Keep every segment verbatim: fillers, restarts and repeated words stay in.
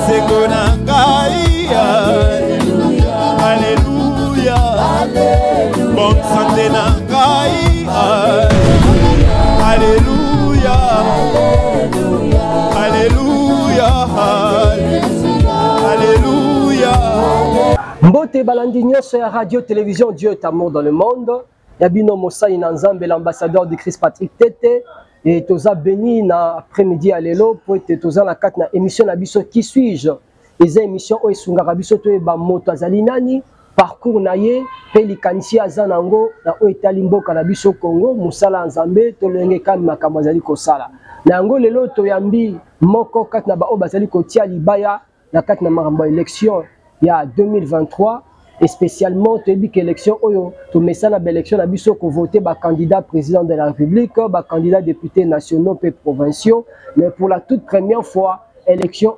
Alléluia. Bonne santé na ngai. Alléluia. Alléluia. Alléluia. Mbote balandi nyonso ya radio télévision Dieu est amour dans le monde. Yabino Mosai Nanzambe, l'ambassadeur de Christ Patrick Tete. Et toza béni na après-midi à l'élo pour être toza la quatre na émission na biso qui suis-je. Les émissions o esungaka biso to ba moto azali nani parcours na ye pe likanisi azanango na o etali mboka na biso Congo musala nzambe to lenge kam makambo azali kosala. Na ngo lelo to yambi moko kat na ba o bazali kotia libaya na kat na makambo élection ya deux mille vingt-trois. Et spécialement, tu as dit que l'élection, tu mets ça dans l'élection, tu as voté le candidat président de la République, le candidat député nationaux et provinciaux. Mais pour la toute première fois, l'élection,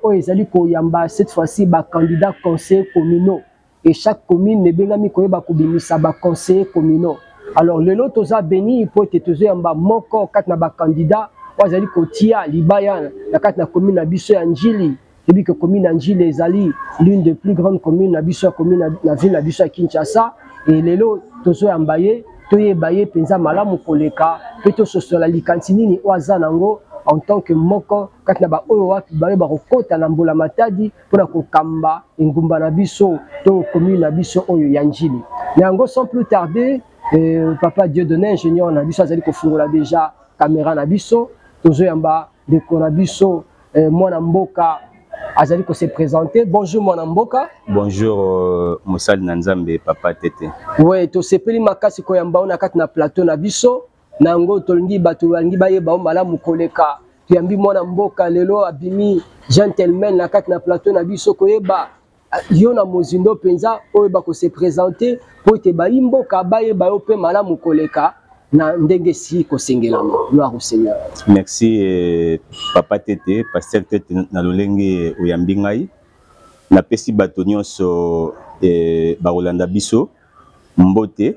cette fois-ci, le candidat conseiller communaux. Et chaque commune, ne bien mis ça conseiller communaux. Alors, le lot, tu as béni pour te te dire moko kat na ba candidat, tu as dit que tia libaya la kat na commune na biso Anjili. Et puis que commune Anjili ezali l'une des plus grandes communes na biso commune na ville na biso Kinshasa et lelo tozo ambaye toye baye penza malamu koleka peto sosola likantini ni wazanango en tant que moko kat na ba oyo wapi baye ba kokota na mbola matadi pona kokamba ngumba na biso to commune na biso oyo Anjili. Nango sans plus tarder euh, papa Dieu donné ingénieur na biso azali ko fungola déjà caméra na biso tozo yamba de konabiso euh, mwana mboka Azali ko se présenter. Bonjour mon Mboka. Bonjour euh, Moussal Nanzambe Papa Tete. Ouais, to sepeli makasi ko yamba na kat na plateau na biso. Nango tolngi batu wangi baye ba mala mukoleka. Tuyambi mwana Mboka lelo abimi gentleman na kat na plateau na biso ko yeba yo na mozindo penza o ba ko se présenter pour te ba Mboka baye ba ope mala mukoleka. Na ndenge si ko sengelama gloire au Seigneur. Merci eh, Papa Tete pasteur Tete na lolenge oyambi ngai na pesi bato nyonso eh, ba Rolanda biso mbote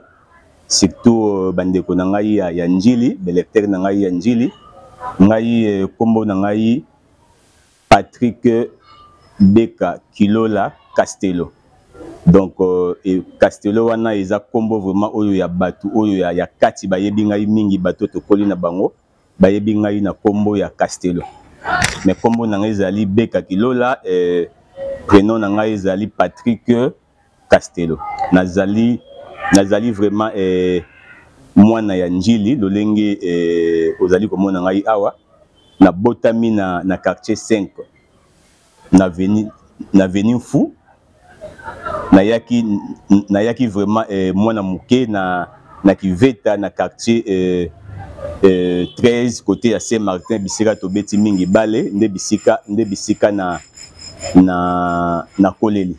surtout uh, bandeko na ngai ya, ya Njili belecteur na ngai ya Njili ngai eh, kombo na ngai Patrick Beka Kilola Castello. Donc euh, et Castello wana eza kombo vraiment oyo ya batu oyo ya, ya kati bayebi ngai mingi bato to koli na bango bayebi ngai na kombo ya Castello. Mais kombo na ngai ezali Beka Kilola eh, prénom na ngai ezali Patrick Castello. Nazali nazali vraiment eh, mwana ya Njili lolenge eh, ozali komona ngai awa na botami na na quartier cinq na veni na veni fou Nayaki, nayaki vraiment eh, mwana muke na na kiveta na quartier eh, eh, treize côté à Saint-Martin bisika to beti mingi bale nde bisika nde bisika na na na koleli.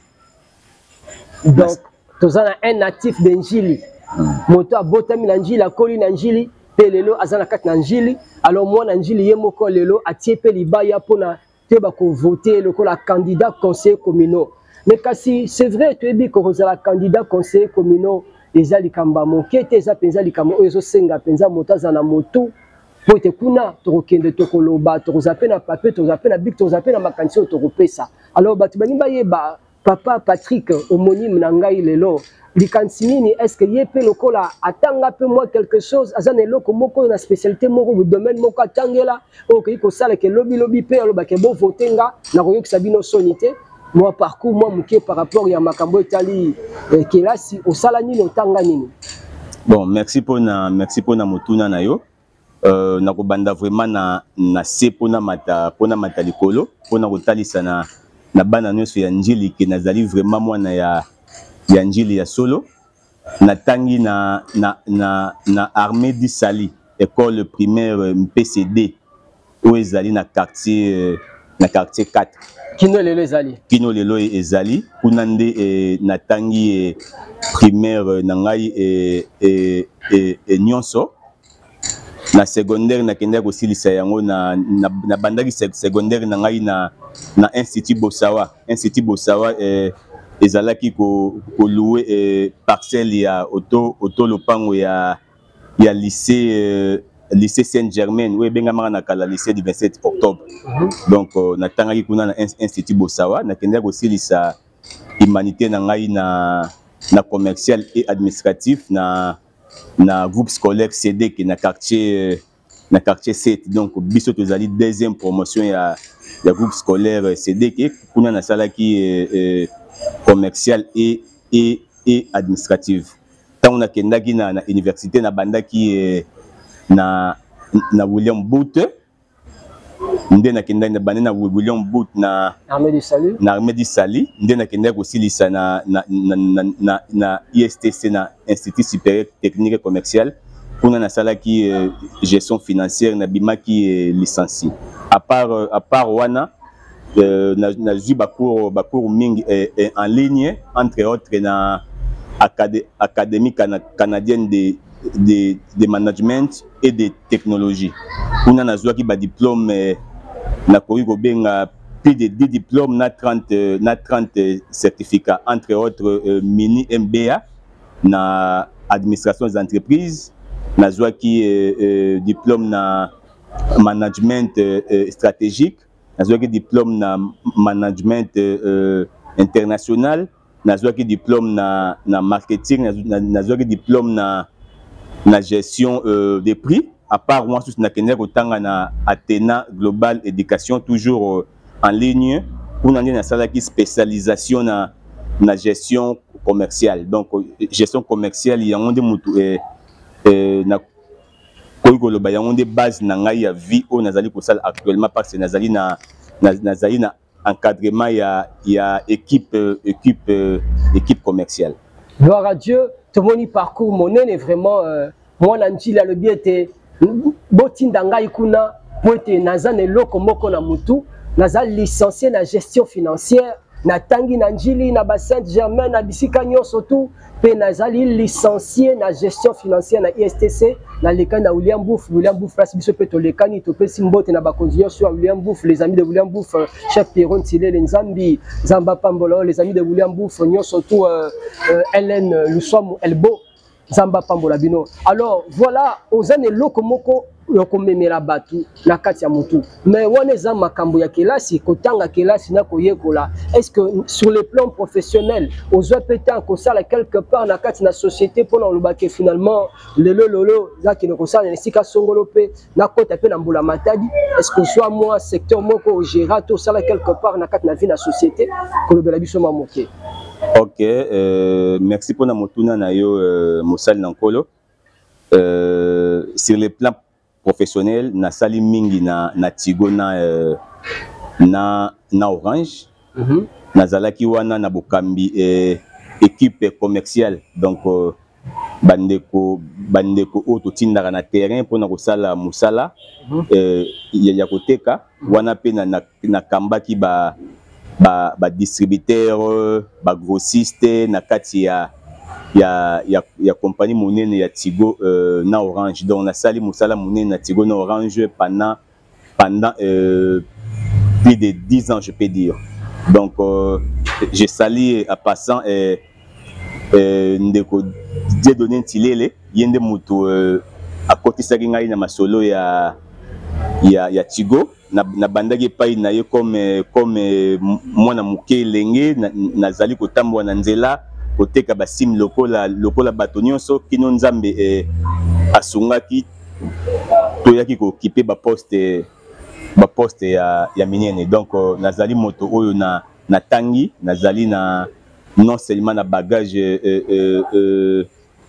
Donc tozana un natif de Njili. Mm. Moto abotami na Njili akoli na Njili pe lelo azana kat na Njili alors mwana Njili ye moko lelo atie pe libaya pona te ba ko voter le ko la candidat conseiller communal. Mais kasi c'est vrai tu es dit que vous avez candidat conseiller communal eza likamba moke te eza penza likamba oyo senga penza motaza na moto po te kuna to kende to koloba to zape na papier to zape na bic to zape na makanisi to kopesa. Alors batu bani ba yeba papa Patrick homonyme na ngai lelo likanisi nini est-ce que yepe lokola atanga pe moi quelque chose azana eloko moko na spécialité moko au domaine moko atangela okoki ko sala ke lobby lobby pe aloba ke bo votenga na koyokisa bino sonité. Moi parcours moi muké par rapport ya makambo etali eh, kelasi osala nini otanga nini. Bon, merci pour na merci pour na motuna na yo. Euh na kobanda vraiment na na se pona mata pona mata likolo pona kotalisa na na bana nyonso ya Njili ke nazali vraiment mwana ya ya Njili ya solo na tangi na na na na armée du Sali école primaire M P C D où ezali na quartier na quartier quatre. Kino lelo ezali. Kino lelo ezali kunande e natangi e primaire na ngai e e e, e nyonso na secondaire na kenda ko silisa yango na na, na bandaki secondaire na ngai na na institut Bosawa institut Bosawa e ezalaki ko ko louer e parcelle ya auto auto lopango ya ya lycée lycée Saint-Germain où bengamaka na kala lycée du vingt-sept octobre. Mm-hmm. Donc euh, natangaki kuna na institut Bosawa nakendaki kosilisa humanité na ngai na na commercial et administratif na na groupe scolaire C D qui na quartier na quartier sept. Donc biso tozali deuxième promotion ya ya groupe scolaire C D qui kuna na sala qui euh, commercial et et et administrative. Tant on a kendaki na na université na bandaki euh, na na William Booth nde na kendaki na bandana William Booth na Armée du Salut na Armée du Salut nde na kendaki aussi lisa na na na na, na I S T C na Institut supérieur technique et commercial kuna na sala qui euh, gestion financière na bima qui est licencié. À part euh, à part wana euh, na na ju bakour bakour ming euh, euh, en ligne entre autres na acadé, académie cana, canadienne de de de management et de technologie. On a nazwa ki ba diplôme euh, na koi ko benga plus de dix diplômes na trente euh, na trente euh, certificats entre autres euh, mini M B A na administration des entreprises nazwa ki euh, euh, diplôme na management euh, euh, stratégique nazwa ki diplôme na management euh, international nazwa ki diplôme na na marketing nazwa ki diplôme na na gestion euh, des prix. À part moi, je suis na na Athéna Global Éducation, toujours euh, en ligne, pour une spécialisation na na gestion commerciale. Donc, euh, gestion commerciale, il y a des moutou et na koikoloba, il y a des bases na ngai vie au nazali kosal actuellement parce que nazali na nazali na encadrement, il y a il y a équipe euh, équipe euh, équipe commerciale. Gloire à Dieu. Tout le monde parcours mon est vraiment moi nanjila le bien te botinda ngai kuna poete nazane loko moko na mutu nazal licencié na gestion financière na tangi nanjili na ba Saint-Germain na bisika nyonso tout pe nazali licencié na gestion financière na I S T C na leka na William Booth William Booth place biso pe to lekani to pe simbote na ba conditions sur William Booth les amis de William Booth chef Pierron Tilé Nzambi Zamba Pambolo les amis de William Booth nyonso tout euh, euh, Hélène Luswamu Elbo Zamba Pambola bino. Alors voilà ozane loko moko yokomemela batu na kati ya mutu mais wana za makambo ya kelasi kotanga kelasi na koyekola est-ce que sur le plan professionnel ozwa peta ko sala quelque part na kati na société pour le baké finalement lelo lolo za ki ne ko sala nesika songolo pe na kota pe na mbula matadi est-ce que soit moi secteur moko gérant to sala quelque part na kati na vie na société ko le bela biso mamoké. Ok, euh, merci pour la motuna na yo euh, Moussal Nankolo. Euh, sur le plan professionnel, na sali mingi na na Tigo na euh, na na Orange, mm-hmm. na zalaki wana na Bokambi euh, équipe commerciale. Donc euh, bandeko bandeko auto tindara na terrain pour na kosala musala mm-hmm. euh, ya koteka wana pe na na kamba ki ba ba ba distributeur ba grossiste na kati ya ya ya ya compagnie monene ya Tigo euh, na Orange. Donc na sali musala monene na Tigo na Orange pendant pendant euh, plus de dix ans je peux dire. Donc euh, j'ai sali à passant euh, euh, ndeko Dieudonné Tilele yende mutu euh, à côté sa ngai na masolo ya ya ya Tigo na na bandaki pai na ye comme comme mwana muke lenge nazali kotambwa na nzela koteka ba sim lokola lokola batonyonso kino nzambe eh, asungaki toyaki ko kipe ba poste ba poste ya ya minene. Donc uh, nazali moto oyo na na tangi nazali na non seulement na bagage euh, euh, euh,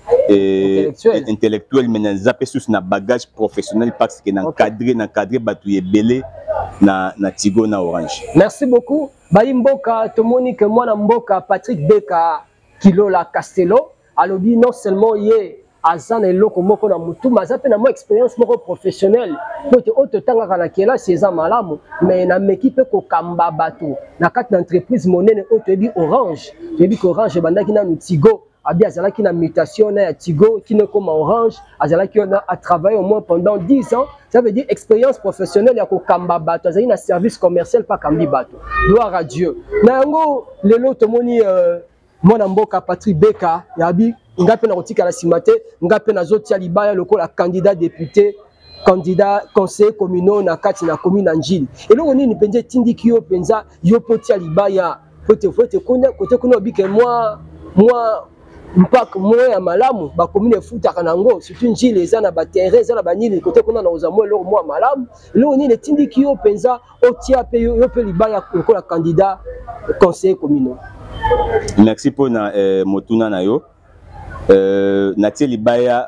et intellectuel, intellectuel mais na zape sous na bagage professionnel parce que na cadré na cadré batu yebele na na Tigo na Orange. Merci beaucoup. Baimboka tomoni que moi na mboka Patrick Beka Kilola Castello alobi non seulement yé azana eloko moko na mutu mazape na mo expérience moko professionnelle pote auto tanga kana kela seza malamu mais na mekipe ko kamba batu na kati d'entreprise monene auto ebi Orange ebi ko Orange bandaki na Tigo abi azalaki na mutation na Tigo qui ne comme Orange azalaki on a travaillé au moins pendant dix ans. Ça veut dire expérience professionnelle ya ko kamba bato azali na service commercial pas kambi bato. Gloire à Dieu. Na ngo lelo tomoni euh, mwana mboka Patrick Beka yabi ngape na kotika la simate ngape na zotia libaya lokola candidat député candidat conseiller communaux na kati na commune Njili. Et là on est penza tindiki yo penza yo potia libaya pote pote kuna côté kuna bike moi moi mpaka moi ya malamu ba commune futa kanango surtout Njili eza na ba terrain eza na ba nili côté kuna na ozamo lo moi malamu. Là on est tindiki yo penza otia pe yo pe libaya ko la candidat conseiller communaux. Merci pour na eh, motuna na yo. Euh, natie libaya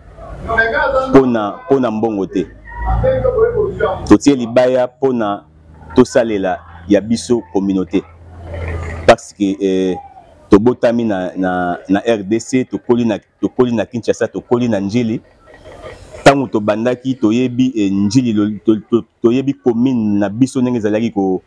pona pona mbongo te totie libaya pona tosalela ya biso communauté parce que eh, tobotami na, na, na R D C tokoli na tokoli na Kinshasa tokoli na Njili tango tobandaki toyebi eh, Njili to, to, toyebi commune na biso ndenge ezalaki ko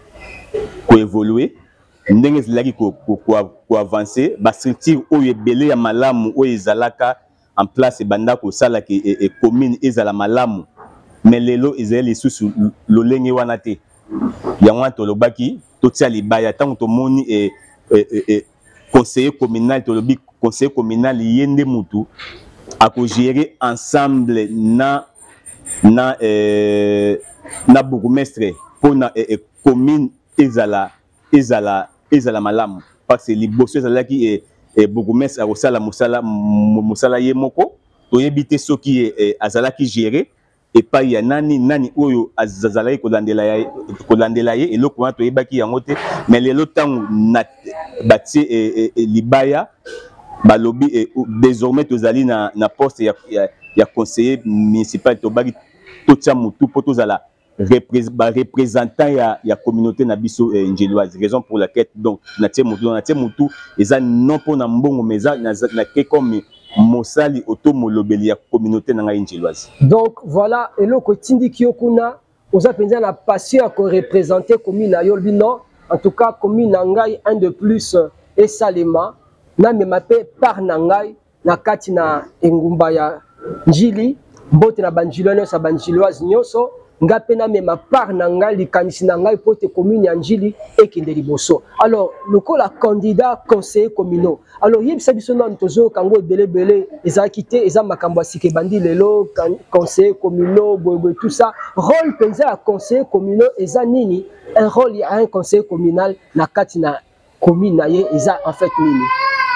ko évoluer ndenge ezalaki ko ko, ko, ko avancer ba structure oyo ebele ya malamu oyo ezalaka en place banda ko sala ki e, e commune ezala malamu mais lelo ezali lisusu lolenge wana te yango tolobaki totia libaya tango tomoni e, e, e, e conseiller communal tolobi conseiller communal yende mutu ako gérer ensemble na na eh, na bourgmestre pour na e, e, commune ezala ezala ezala malamu parce que liboso ezalaki e et bourgmestre a osala musala musala ye moko toyebite soki e azalaki gérer et pas ya nani nani oyo azalaki kolandela ya kolandela ye eloko wana toyebaki yango te mais lelo tango na bati e, e, libaya balobi e, désormais tozali na na poste ya ya, ya conseiller municipal tobaki totia mutu po tozala représentant ya ya communauté na biso eh, njéloise raison pour laquelle donc na tie mutu na tie mutu eza non pour na mbongo meza na na ke comme mosali automolobeli ya communauté na ngai njéloise. Donc voilà eloko tindiki okuna oza penza na passion ko représenter commune na yo bino en tout cas commune na ngai un de plus et salema na memape par na ngai na kati na engumba ya Njili mbote na banjilwane sa banjiloise nyoso ngape na mema par na ngai likanisi na ngai pote commune ya Njili ekende liboso. Alors lokola candidat conseiller communaux alors yebisa biso na ntozo kango ebele bele ezaki te eza makambo asike bandi lelo conseiller communaux boy tout ça rôle penza ya conseiller communaux eza nini un rôle ya un conseiller communal na kati na commune na ye eza en fait nini.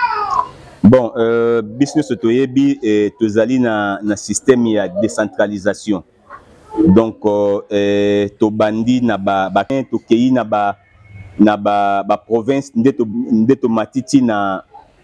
Bon euh business toyebi et tozali na na système ya décentralisation. Donc euh, to bandi na ba ba to kei na ba na ba ba province ndeto ndeto matiti na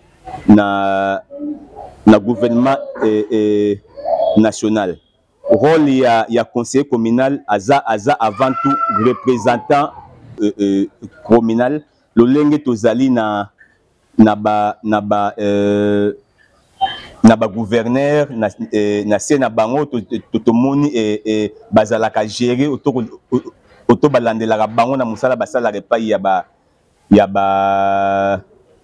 na na gouvernement eh, eh, national. Rôle ya ya conseiller communal aza aza avant tout représentant euh, euh, communal lolenge tozali na na ba na ba euh, na ba gouverneur na eh, na sena bango to to, to moni et eh, eh, bazalaka gérer auto auto balandela bango na musala basala repa ya ba ya ba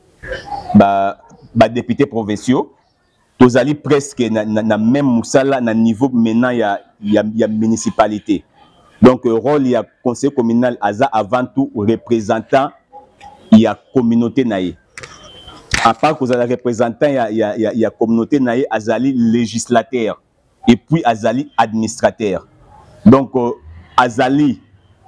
ba ba députés provinciaux tozali presque na, na, na même musala na niveau maintenant ya ya, ya municipalité. Donc euh, rôle ya conseiller communal aza avant tout représentant ya communauté naïe. À part que vous avez représentant il y a il y a il y a communauté naïe azali législateur et puis azali administrateur. Donc euh, azali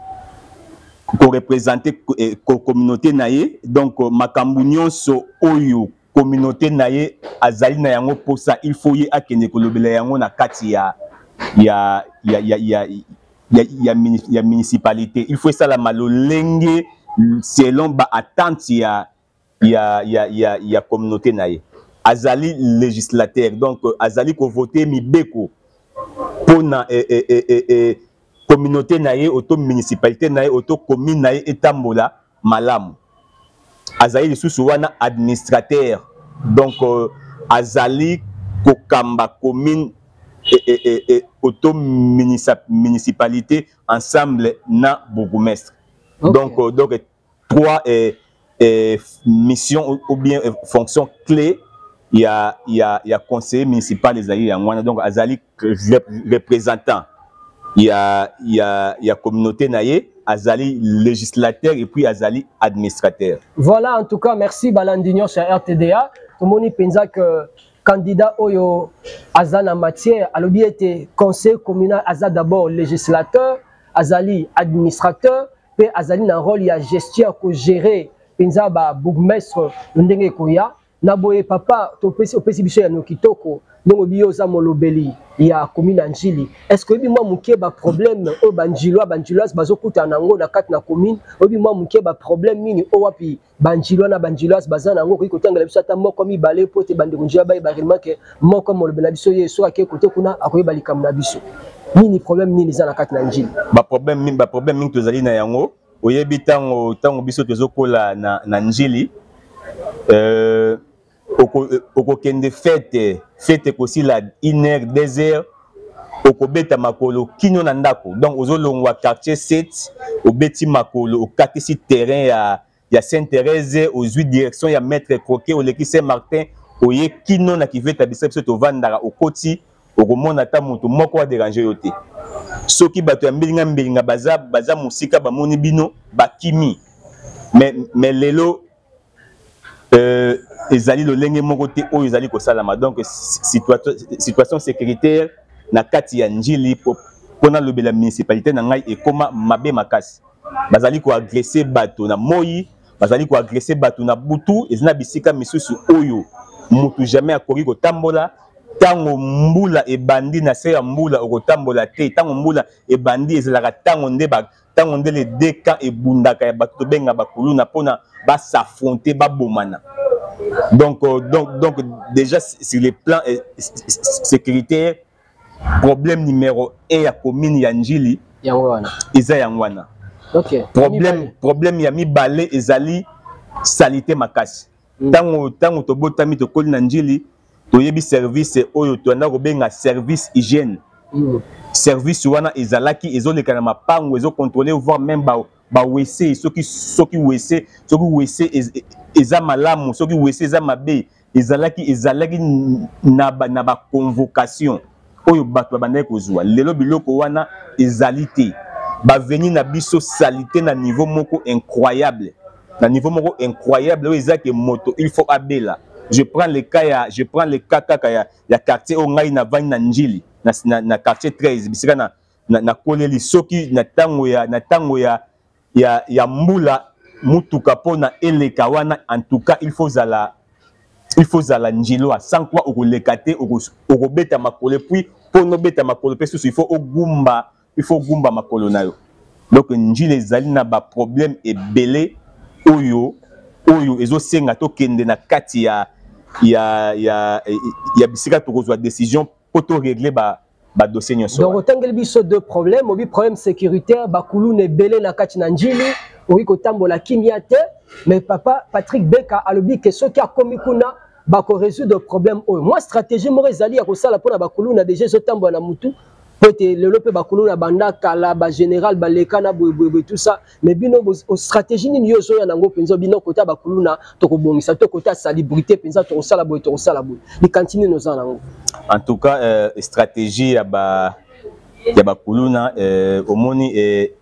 pour représenter eh, communauté naïe donc euh, makambu nyonso oyo communauté naïe azali na yango pour ça il faut y akene kolobela yango na kati ya ya ya ya ya ya ya ya municipalité il faut ça la malolenge selon ba attente ya ya ya ya ya communauté naïe azali législateur donc azali ko voter mibeko pona e e e e communauté naïe auto municipalité naïe auto commune naïe etambola malamu azali lisusu wana administrateur donc euh, azali ko kamba commune et et et auto municipalité ensemble na bourgmestre. Okay. Donc euh, donc trois et Et mission ou bien fonction clé il y a il y a il y a conseiller municipal des aïe en donc azali représentant il y a il y a il y a communauté naïe azali législateur et puis azali administrateur. Voilà en tout cas merci Balandinho sur R T D A tout le monde pense que candidat oyo azana matière alobi ete conseil communal aza d'abord législateur azali administrateur pe azali na rôle ya gestion ko gérer penza ba bourgmestre ndenge koya na boye papa topesi opesi biso ya nokitoko ndongo biyo za molobeli ya commune Njili. Est-ce que bi moi mukie ba problème o banjilwa banjilwas bazokuta nango na kati na commune obi moi mukie ba problème nini o wapi banjilwa na banjilwas bazana nango ko kotangala biso ata moko mi balé pote bande kunjia ba ibarima ke moko molobela biso yeso ake kote kuna akoyeba likam na biso nini problème nini za na kati na Njili ba problème min ba problème min tozali na yango oyebi tango tango biso tozokola na na Njili euh oko kende fête fête aussi la une heure deux heures oko beta makolo kino na ndako donc ozolongwa quartier sept obeti makolo okatisi terrain ya ya Sainte-Thérèse aux huit directions ya maître Croquet au leki Saint-Martin oye kino na kiveta biso biso to vandara okoti okomona ta moto moko wa déranger yote soki bato ya mbilinga mbilinga baza baza musika bamoni bino bakimi mais mais lelo euh ezali lo lenge moko te oyo ezali ko salama donc situation situation sécuritaire na kati ya Njili pona lobe la municipalité na ngai ekoma mabe makasi bazali ko agresser bato na moyi bazali ko agresser bato na butu ezina bisika misusu oyo mutu jamais akoki ko tambola tango mbula ebandi na se ya mbula okotambola te tango mbula ebandi ezalaka tango nde ba tango nde le deka ebundaka ya bato benga bakulu na pona ba s'affronter ba bomana. Donc, euh, donc, donc, déjà, sur le plan euh, sécuritaire, problème numéro un à commune Njili, Isa Yangwana. Ok. Problème, problème yami balé ezali salité makasi. Tango, tango to botami to koli Njili, to yebi service oyo to anda kobenga service hygiène. Service wana ezalaki ezoleka na mapango ezo contrôler voir même ba ba wc soki soki wc soki wc eza malamu soki wc eza mabe ezalaki ezalaki na ba na ba convocation oyo bato bandai kozwa lelo biloko wana ezali te ba venir na biso salité na niveau moko incroyable na niveau moko incroyable oyo ezaki moto il faut abela. Je prends le cas ya je prends le cas kaka ya ya quartier o ngai na vani na Njili na na, na quartier treize bisika na na, na koleli soki na tango ya na tango ya ya ya mbula mutuka pona eleka wana en tout cas il faut zala il faut zala Njilo sans quoi okoleka te okobeta makolo puis pono beta makolo pe il faut ogumba il faut gumba makolo nayo donc Njili ezali na ba problème ebele oyo oyo ezo senga to kende na kati ya ya ya ya bisika to kozwa décision pour to régler ba ba dossier nyonso. Donc otangeli biso deux problèmes, obi problème sécuritaire bakulu ne belé na kati na Njili oyi ko tambola kimia te mais papa Patrick Beka alobi que ce qui a commis kuna bako résoudre problème oyo. Moi stratégie mo ezali ya ko sala pona bakulu na déjà zo tambola na mutu peut-être le lope bakulu na banda kala ba général ba leka na boye tout ça mais bino stratégie ni yozo ya nango penzo bino kota bakulu na to ko bongisa to kota salubrité penza to sala boye to sala boye ni continue nos nango. En tout cas euh, stratégie ya ba ya bakulu na euh, omoni et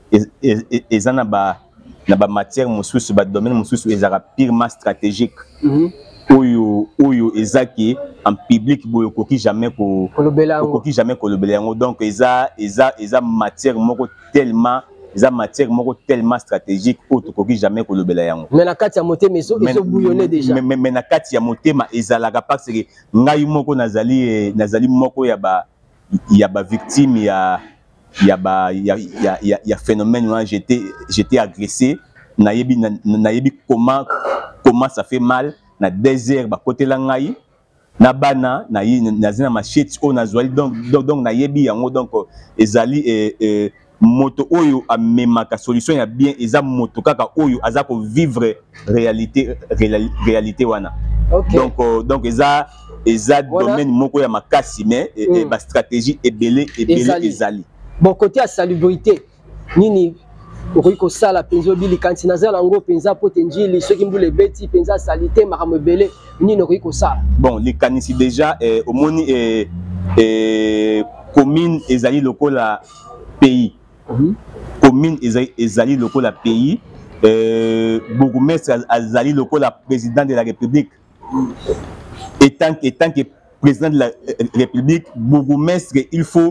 ezana ba na ba matière mosusu ba domaine mosusu ezara purement stratégique. Mm-hmm. Oyo oyo ezaki en public boyo koki jamais ko koki jamais ko lobelango donc eza eza eza matière moko tellement eza matière moko tellement stratégique auto koki jamais ko lobelango mais na kati ya motema ezo ezo bouillonner déjà mais mais na kati ya motema ezalaka parce que ngai moko nazali nazali moko ya ba ya ba victime ya ya ba ya ya ya phénomène là j'étais j'étais agressé nayebi nayebi comment comment ça fait mal na désert ba côté la ngai na bana na yi na zina machete o na zwali donc donc na yebi yango donc ezali eh, eh, moto oyo amemaka solution ya bien eza moto kaka oyo aza ko vivre réalité réalité wana. Okay. Donc euh, donc eza eza voilà. Domaine moko ya makasi mais mm. eh, ba stratégie ebele ebele ezali. ezali bon côté à salubrité nini Riko sala penzo bili kanti nazala ngo penza pote Njili ceux qui mbule beti penza salité makamebele ni no riko sala. Bon les kanisi déjà eh, omoni eh, eh, commune ezali lokola pays. Mm-hmm. Commune ezali ezali lokola pays euh bourgmestre azali lokola président de la République. étant, étant que président de la République, bourgmestre, il faut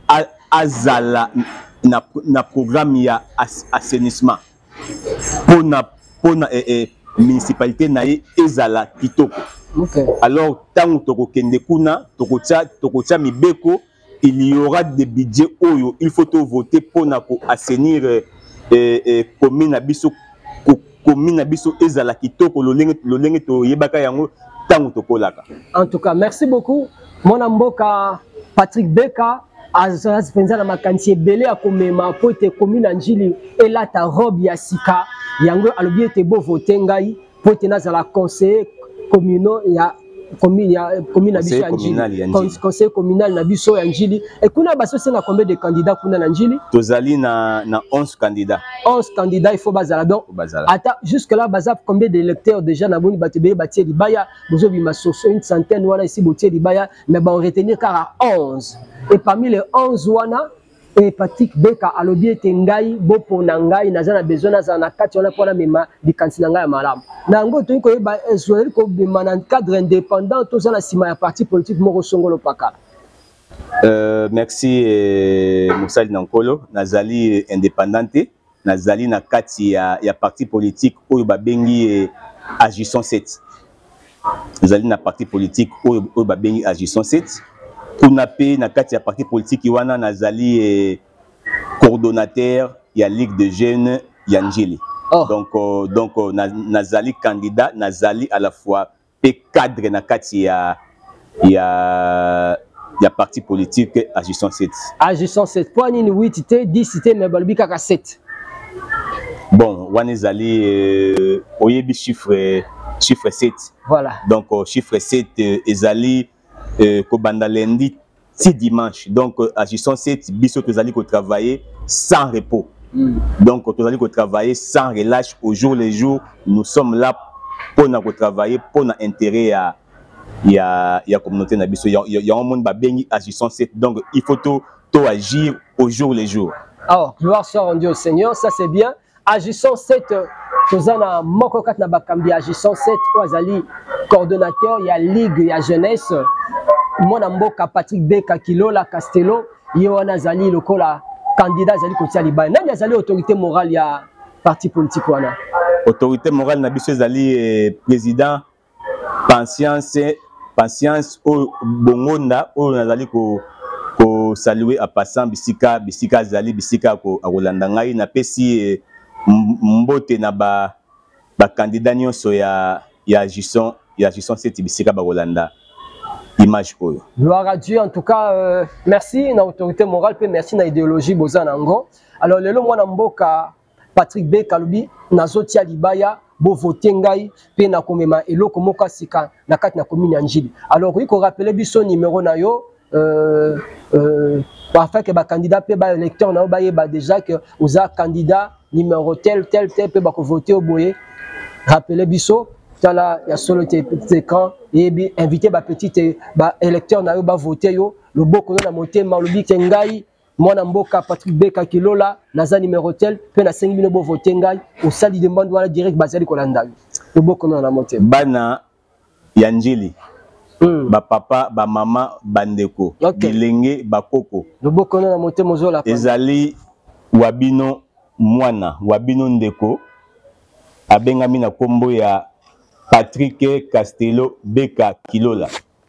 azala na na programme ya assainissement pour na pour na eh, eh, municipalité na ezala kitoko. Okay. Alors tant toko kende kuna toko tia toko tia mibeko, il y aura des budgets oyo il faut tout voter pour na ko assainir eh, eh, commune abiso commune abiso ezala kitoko lolenge lolenge to yebaka yango tant toko laka. En tout cas, merci beaucoup mon mboka Patrick Beka. Azaz penza na makanti ebele ya komema po te commune Njili elata robe ya sika yango alobi ete bo voter ngai po te nazala conseiller communal ya commune ya commune na biso ya Njili, conseiller communal na biso ya Njili. Et kuna baso senga combien de candidats kuna na Njili? Tozali na na onze candidats. onze candidats, il faut bazala donc ata jusque là baza combien d'électeurs déjà na boni batebe batie libaya bozo bima soso une centaine wana ici botie libaya mais ba retenir car à onze. Et parmi les onze wana et Patrick Beka alobi ete ngai bopo na ngai naza na besoin naza na kati wana pona mema likanisi na ngai ya malamu na ngo to ko ba ezweli ko bima na cadre indépendant to za na sima ya parti politique moko songolo paka. Euh, merci eh, Moussali Nankolo nazali indépendante nazali na kati ya, ya parti politique oyo babengi eh, Agissons sept nazali na parti politique oyo oyo babengi Agissons sept. Kuna pe na kati ya parti politique wana nazali eh, coordonnateur ya Ligue de jeunes ya Njili. Oh. Donc euh, donc euh, na, nazali candidat nazali à la fois pe cadre na kati ya ya ya parti politique Agissons sept. Agissons sept point ni huit té dix té mais balbi kaka sept. Bon, wana ezali euh, oyebi chiffre chiffre sept. Voilà. Donc euh, chiffre sept euh, ezali Euh, Kobanda lundi, si dimanche. Donc, euh, Agissons sept, biso tozali ko travailler sans repos. Mm. Donc, tozali ko travailler sans relâche au jour le jour. Nous sommes là pour na travailler pour na intérêt ya ya ya communauté na biso. Ya ya un monde ba bengi Agissons sept. Donc, il faut tout tout agir au jour le jour. Alors, gloire soit rendue au Seigneur, ça c'est bien. Agissons sept, tozana moko kat na bakambi Agissons sept, ozali coordonnateur ya Ligue ya jeunesse. Mon mboka Patrick Beka Kilola Castello yona zali lokola candidat zali kotia libaya nani azali autorité morale ya parti politique wana autorité morale na biso zali eh, président patience patience o bongonda o nazali ko ko saluer à passant bisika bisika zali bisika ko akolanda ngai na pesi eh, mbote na ba ba candidat nyonso ya ya Agissons ya Agissons sept bisika ba kolanda image oyo. Gloire à Dieu en tout cas euh, merci na autorité morale pe merci na idéologie bozanango. Alors lelo mwana mboka Patrick Beka lobi nazotia libaya bo voter ngai pe na komema eloko moka sika na kati na commune Njili. Alors il faut rappeler biso numéro na yo euh euh afin que ba candidat pe ba électeur na ba yeba déjà que oza candidat numéro tel tel tel pe ba ko voter au boye. Rappelez biso tala ya solo te petit écran et bi inviter ba petite ba électeur na yo ba voter yo le boko na motema lobi ke ngai mwana mboka Patrick Beka Kilola naza numéro tel pe na cinq mille bo voter ngai au sali demande wala direct bazali kolanda le boko na motema bana ya Njili. Mm. Ba papa ba mama bandeko okay. Bilenge ba koko le boko na motema zola ezali wabino mwana wabino ndeko abengami na kombo ya Patrick Castello Beka Kilola.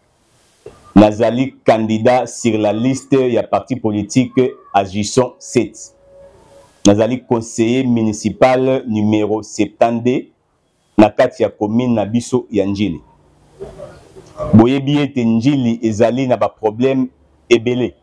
Nazali candidat sur la liste ya parti politique Agissons sept. Nazali conseiller municipal numéro soixante-deux na kati ya commune na biso ya Njili. Boyebi ete Njili ezali na ba problème ebele.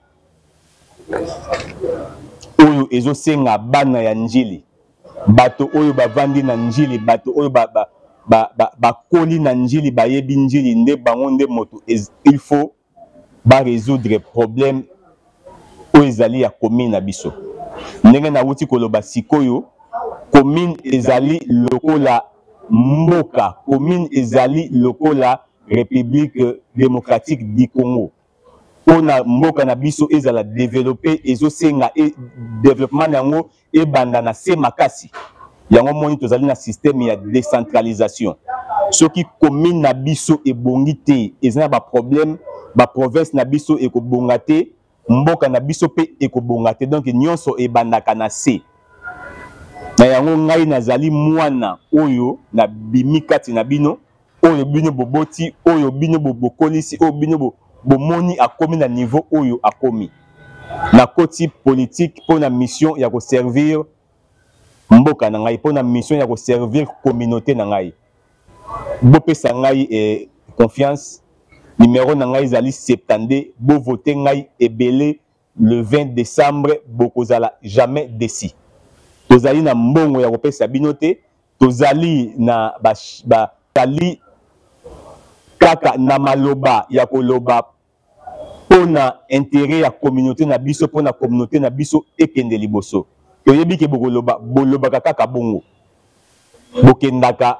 Oyo ezo senga bana ya Njili. Bato oyo bavandi na Njili, bato oyo ba ba ba ba, ba koli na Njili bayebi Njili nde bango nde moto il faut ba résoudre problème oyo ezali ya commune na biso. Ndenge na wuti koloba sikoyo commune ezali lokola mboka, commune ezali lokola République démocratique du Congo. Pona mboka na biso ezala développer ezosenga e développement yango e banda na se makasi. Yango moni tozali na système ya décentralisation. Ce qui commune na biso et bongité, et ça ba problème, ba province na biso et ko bongate, mboka na biso pe et ko bongate. Donc nyonso e bandaka na se. Na yango ngai nazali mwana oyo na bimikati na bino, oyo bino boboti, oyo bino bokolisi, oyo bino bo bomoni akomi na niveau oyo akomi. Na koti politique pour la mission ya ko servir mboka na ngai, pour la mission ya ko servir communauté na ngai. Bopesa ngai eh, confiance. Numéro na ngai zali septante, bo voter ngai ebele le vingt décembre, bokozala jamais déci. Tozali na mbongo ya kopesa binote, tozali na ba ba tali kaka na maloba ya koloba pona intérêt ya communauté na biso, pona communauté na biso ekende liboso. Toyebi ke bokoloba boloba kaka bongo. Bokendaka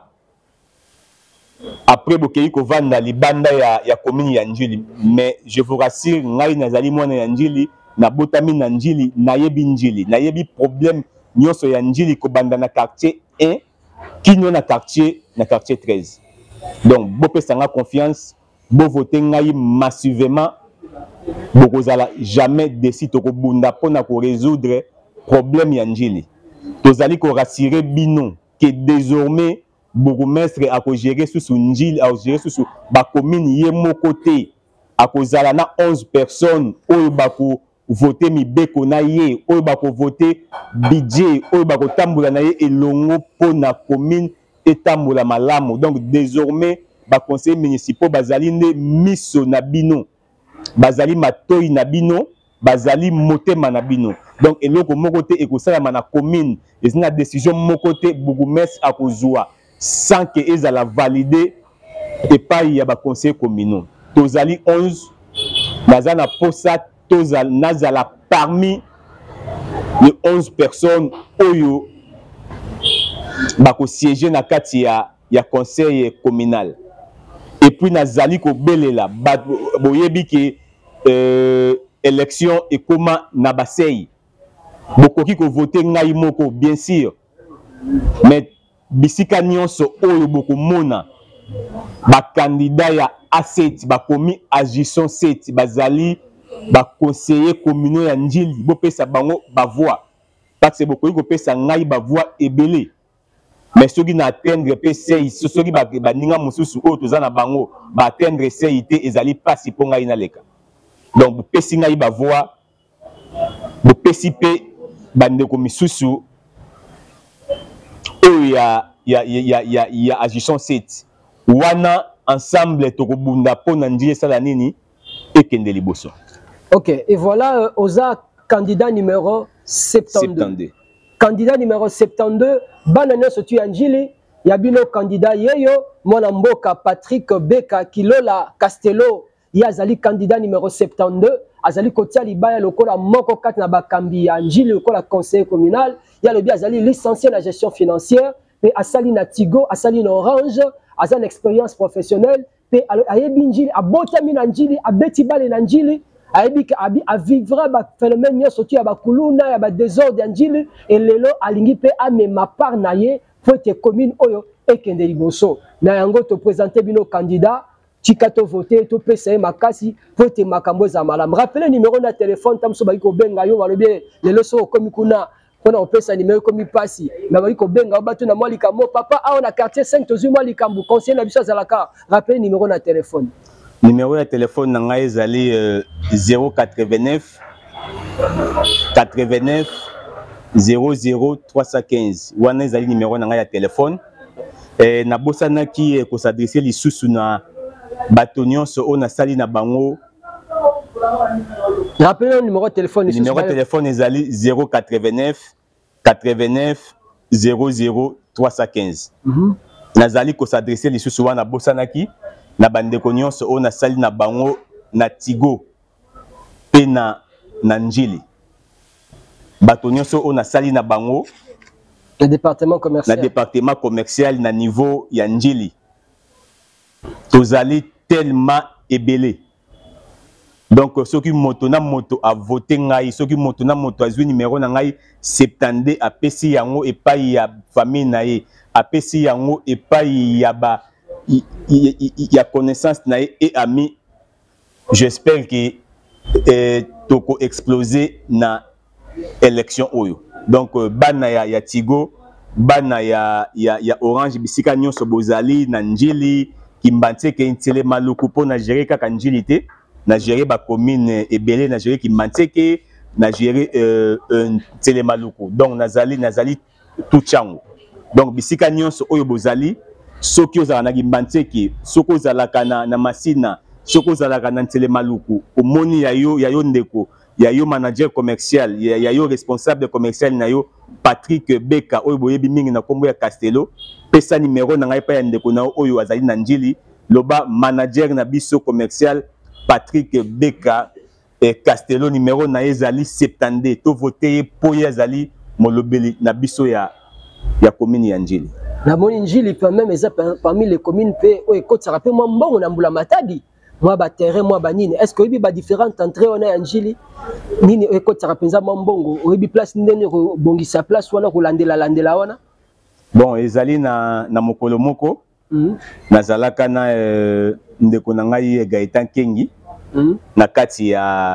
après bokei ko vanda libanda ya ya commune ya Njili, mais je vous rassure ngai nazali mwana ya Njili, na botami na Njili, na yebi Njili, na yebi problème nyonso ya Njili ko banda na quartier un kino na quartier na quartier treize. Donc bopesa nga confiance, bo voter ngai massivement, bokozala jamais déci to ko bunda pona ko résoudre problème ya Njili. Tozali ko rassurer bino que désormais bourgmestre a ko gérer sous Njili, a gérer sous ba commune ye moko te, a ko zala na onze personnes oyo ba ko voter mi beko na ye, oyo ba ko voter budget, oyo ba ko tambola na ye elongo pona commune etambola malamu. Donc désormais ba conseil municipal bazali ne miso na bino, bazali matoi na bino, bazali motema na bino. Donc eloko moko te ekosala na commune, et na décision moko te bourgmestre a ko zwa sans que ezala valider et pas y a ba conseil communaux. Tozali onze, nazana posa tozal nazala parmi les onze personnes oyo bako siéger na kati ya ya conseil communal. Et puis nazali ko belela boyebi ke euh, élection et comment na basei bokoki ko voter ngai moko bien sûr, mais bisika nyonso oyo boko mona ba candidat ya A sept bakomi agissant sept bazali ba conseiller communaux ya Njili, bopesa bango ba voix parce que bokoki ko pesa ngai ba voix ebele. Mais soki na atteindre pe sei, soki ba ninga mususu oyo tozana bango ba atteindre sei te ezali pasi po ngai na leka. Donc bopesi ngai ba voix, bopesi pe bandeko misusu oyo ya ya ya ya ya agissant sept wana ensemble tokobunda pona Njili sala nini ekende liboso. Ok, et voilà euh, Oza candidat numéro septante-deux. septante-deux. Candidat numéro septante-deux, banane sotu ya Njili, yabino candidat yeyo, mwana mboka Patrick Beka Kilola Castello, yazali candidat numéro septante-deux, azali kotia libaya lokola moko kat na bakambi ya Njili lokola conseiller communal, ya lobi azali licencié na gestion financière, pe asali na Tigo, asali na Orange, azali expérience professionnelle, pe ayebi Njili, abotami na Njili, abeti bale na Njili, ayebi ke abi avivra ba phénomène nyonso ti ya bakuluna ya ba désordre ya Njili, et lelo alingi pe amema part na ye po ete commune oyo ekende liboso. Na yango to présenter bino candidat, tika to voter, to pesa ye makasi po ete makambo za malamu. Rappelez numéro na téléphone tamso baki ko benga yo balobi lelo so komi kuna pona opesa numéro komi pasi na baki ko benga bato na mwali kambo papa aona na quartier cinq tozu mwali kambo conseiller na biso zalaka. Rappelez numéro na téléphone. Numéro de téléphone na ngai ezali euh, zéro quatre-vingt-neuf quatre-vingt-neuf zéro zéro trois cent quinze. Wana ezali numéro na ngai ya téléphone. Eh, na bosana ki eh, ko s'adresser lisusu na bato nyonso o na sali na bango. Rappelez le numéro de téléphone. Le numéro de téléphone ezali zéro quatre-vingt-neuf quatre-vingt-neuf zéro zéro trois cent quinze. Mm-hmm. Nazali ko s'adresser lisusu wana bosana ki na bandeko nyonso o na sali na bango na Tigo pe na na Njili. Bato nyonso o na sali na bango le département commercial. Le département commercial na niveau ya Njili. Tozali tellement ebele. Donc ceux qui moto na moto a voté ngai, ceux qui moto na moto a joué numéro na ngai septante a pesi yango epai ya famille na ye, a pesi yango epai ya ba il y a connaissance et ami, j'espère que eh, toko exploser na élection oyo. Donc bana ya, ya Tigo, bana ya ya ya Orange bisika nyonso bozali na njili kimbantie ke intele maluku po na gérer kaka njili te, na gérer ba commune ebele, na gérer kimbantie ke na gérer euh un tele maluku. Donc nazali nazali tout chango. Donc bisika nyonso oyo bozali soki ozala na kimbantie ke soko ozalaka na na masina, soko ozalaka na tele maluku omoni ya yo ya yo ndeko ya yo manager commercial, ya, ya yo responsable commercial na yo Patrick Beka oyo boyebi mingi na kombo ya Castello, pesa numéro na ngai pa ya ndeko na oyo azali na njili loba manager na biso commercial Patrick Beka et Castello numéro na ezali septante to voter po ya azali molobeli na biso ya ya commune ya njili. Na moni njili peut même parmi les communes pe o ekoti ça rappelle moi mbongo na mbula matadi. Moi ba terrain moi ba nini est-ce que il y a différentes entrées on a njili nini ekoti rapenza mbongo oyebi place ndene ko bongisa place wana ko landela landela wana bon ezali na na mokolo moko mm -hmm. nazalaka na euh, ndeko na ngai Gaëtan Kengi mm -hmm. na kati ya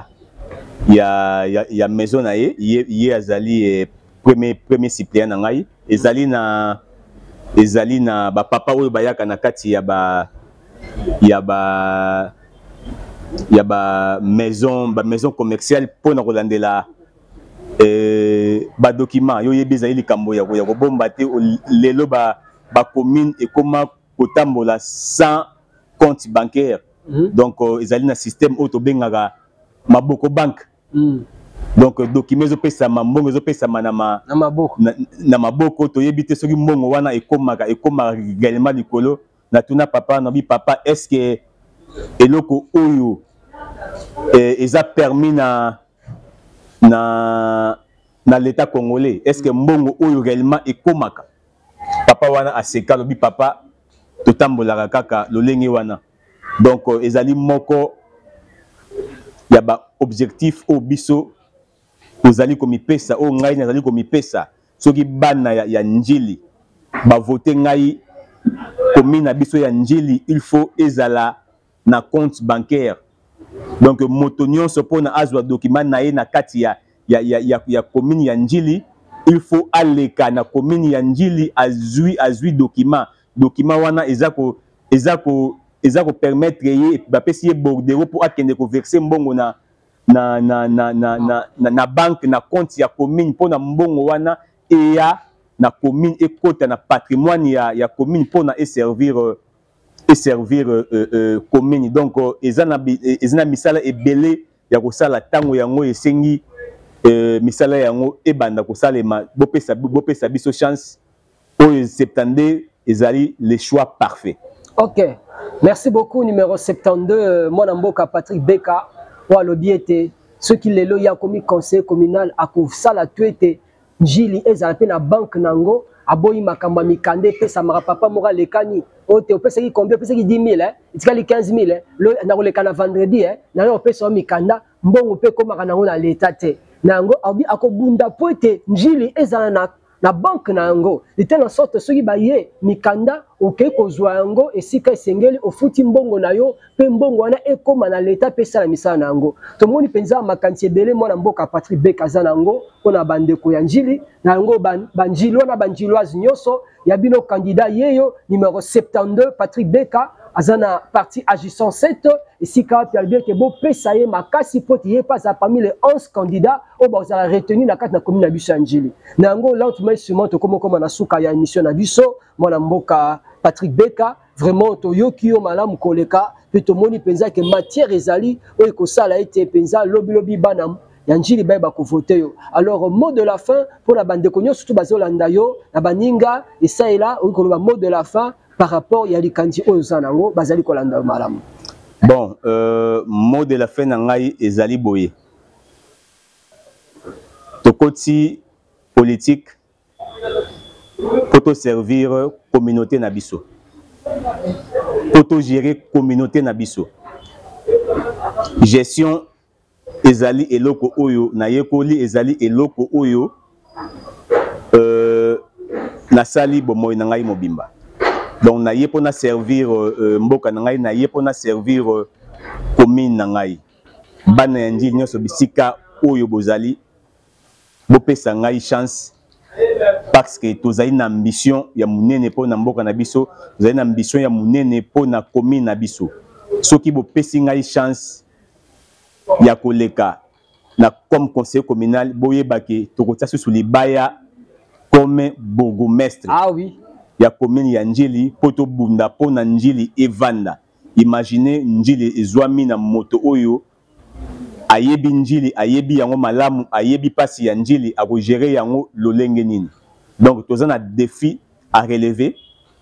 ya ya, ya maison na ye ye, ye azali eh, premier premier suppléant na ngai ezali na ezali na ba papa oyo bayaka na kati ya ba ya ba ya ba maison ba maison commerciale pour na kolandela euh ba document yo yebiza ili kambo ya ko bomba te lelo ba ba commune et comment kotambola sans compte bancaire mm -hmm. donc uh, ezali na système auto bengaka maboko bank mm. donc uh, document zo pesa mambongo zo pesa manama na maboko na, na maboko to yebite soki mbongo wana ekomaka ekomaka également likolo na tuna papa na bi papa est-ce que eloko oyo eh, eza permis na na na l'état congolais est-ce que mbongo oyo réellement ekomaka papa wana aseka lobi papa totambolaka kaka lolenge wana donc uh, ezali moko ya ba objectif o biso ozali komipesa o ngai nazali komipesa soki bana ya, ya njili ba voter ngai commune na biso ya njili il faut ezala na compte bancaire donc moto nyonso pona azwa document na ye na kati ya ya ya ya, ya commune ya njili il faut aleka na commune ya njili azui azui document document wana ezako ezako ezako permettre ye ba pesi ye bordereau pour akende ko verser mbongo na na na na na na, na, na banque na compte ya commune pona mbongo wana e ya na commune et kota na patrimoine ya ya commune pona et servir euh, et servir euh, euh, commune donc euh, ezana ezana misala ebele ya kosala tango yango esengi euh, misala yango ebanda kosalema bopesa bopesa biso chance oyo septante ezali le choix parfait. OK, merci beaucoup numéro soixante-douze moi namboka Patrick Beka wa lobiete ceux qui lelo ya komi conseil communal akosala tuete njili ezala pe na banque nango aboyi makamba mikande pesa mara papa mora lekani ote opesa ki combien opesa ki dix mille eh itikali quinze mille eh lo na kolekana vendredi eh na yo opesa mikanda mbongo pe komaka nango na leta te nango abi akobunda po ete njili ezala na na banque nango ete na sorte soki baye mikanda oke kozwa yango esika esengeli ofuti mbongo na yo pe mbongo wana ekoma na leta pesa na misala nango tomoni penza makanti ebele mwana mboka Patrick Beka za nango pona bandeko ya njili nango banjilo na banjiloise nyoso ya bino candidat yeyo numéro soixante-douze Patrick Beka azana parti agissant sept esika pe albert ke bo pesa ye makasi poti ye pas parmi les onze candidats au bazala retenu na kati na commune na biso ya njili nango là tu mets sûrement to komo koma na suka ya émission na biso mwana mboka Patrick Beka vraiment to yoki yo malamu koleka pe to moni penza ke matière ezali o ekosala ete penza lobi lobi bana ya njili ba ba ko voter yo alors mot de la fin pour la bande konyo surtout bazolanda yo na baninga esaila o ko mot de la fin par rapport ya likanji oyo zanango bazali kolanda malamu. Bon euh, mot de la fin na ngai ezali boye tokoti politique pour servir communauté na biso pour gérer communauté na biso gestion ezali eloko oyo na yekoli ezali eloko oyo euh, nasali bomoy na ngai mobimba Donc na ye pona servir euh, mboka na ngai, na ye pona servir euh, commune na ngai. Bana ya njili nyonso bisika oyo bozali bopesa ngai chance parce que tozali na ambition ya munene pona mboka na biso, tozali na ambition ya munene pona commune na biso. Soki bopesi ngai chance ya koleka na comme conseiller communal boyebaki tokotia sous libaya comme bourgmestre. Ah oui. Ya commune ya njili poto bunda pona njili evanda. Imaginez njili ezwami na moto oyo ayebi njili ayebi yango malamu ayebi pasi ya njili ako gérer yango lolenge nini. Donc toza na défi à relever.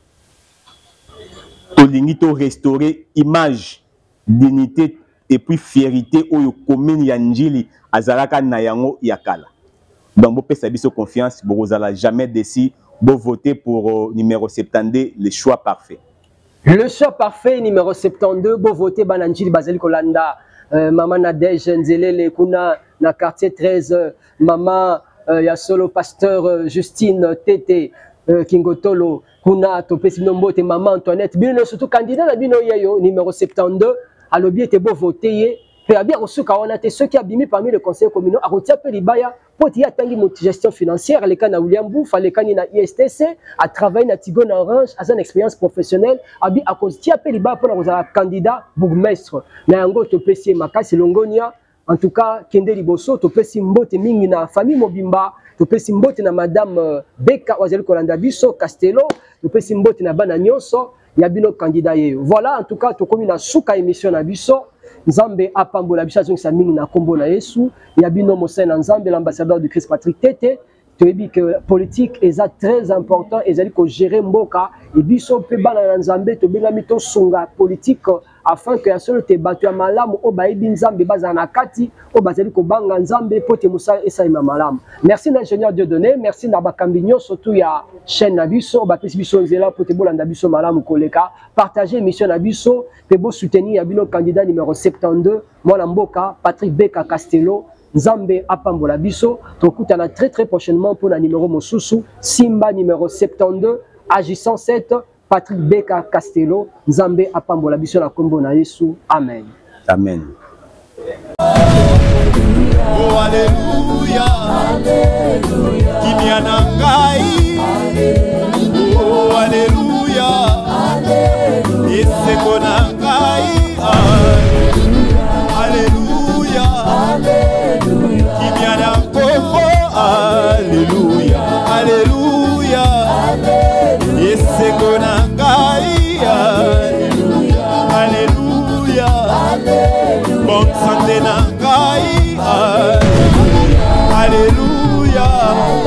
Tolingi to restaurer image, dignité et puis fierté oyo commune ya njili azalaka na yango yakala. Donc bo pesa biso confiance, bo zala jamais déçu, bo voter pour euh, numéro soixante-douze, le choix parfait. Le choix parfait numéro soixante-douze, bo voter bananjili bazali kolanda. Euh, maman Nadège Nzelele kuna na quartier treize, euh, maman euh, ya solo pasteur euh, Justine Tete euh, Kingotolo kuna topesi nombote maman Antoinette bino surtout candidat na bino yeyo numéro soixante-douze alobi ete bo voter ye pe abia kosuka wana te ceux qui abimi parmi le conseil communal a retia pe libaya poti ya tangi gestion financière les kana William Bouf les kana na I S T C a travaillé na Tigo na Orange a une expérience professionnelle abi a kotia pe libaya pour la candidat bourgmestre na yango to pesi makasi longonia en tout cas kende liboso to pesi mbote mingi na famille Mobimba to pesi mbote na madame uh, Beka wazeli kolanda biso Castello to pesi mbote na bana nyonso ya bino candidat yeyo. Voilà en tout cas to komi na suka émission na biso Nzambe apambola biso azongisa mingi na kombo na Yesu ya bino Mosai na Nzambe l'ambassadeur de Christ Patrick Tete. Tu dis que politique est très important et ça dit que gérer mboka et biso pe bana na Nzambe to benga mito sunga politique afin que seul te batu ya malamu o ba ibi Nzambe baza na kati o bazali ko banga Nzambe pote musa esa ima malamu. Merci l'ingénieur Dieudonné, merci na bakambinyo surtout ya chaîne na biso ba pesi biso nzela pote bolanda biso malamu koleka, partager émission na biso pe bo soutenir ya bino candidat numéro soixante-douze mwana mboka Patrick Beka Castello. Nzambe apambola biso tokutana très très prochainement pour la numéro mosusu Simba numéro soixante-douze agissant sept Patrick Beka Castello. Nzambe apambola biso la kombo na Yesu. Amen. Amen. Oh alléluia. Alléluia. Kimiana ngai. Oh alléluia. Alléluia. Esekona ngai. Alléluia. Alléluia. Kimiana kongo. Alléluia. Alléluia. Alléluia. Esekona ngai. Alléluia. Alléluia. Alléluia. Bonne santé na ngai. Alléluia. Alléluia.